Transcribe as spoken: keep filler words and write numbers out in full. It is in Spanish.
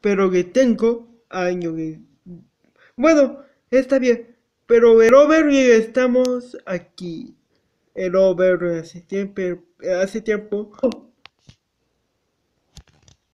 pero que tengo años que... Bueno, está bien, pero el over y estamos aquí. El over hace tiempo, hace tiempo.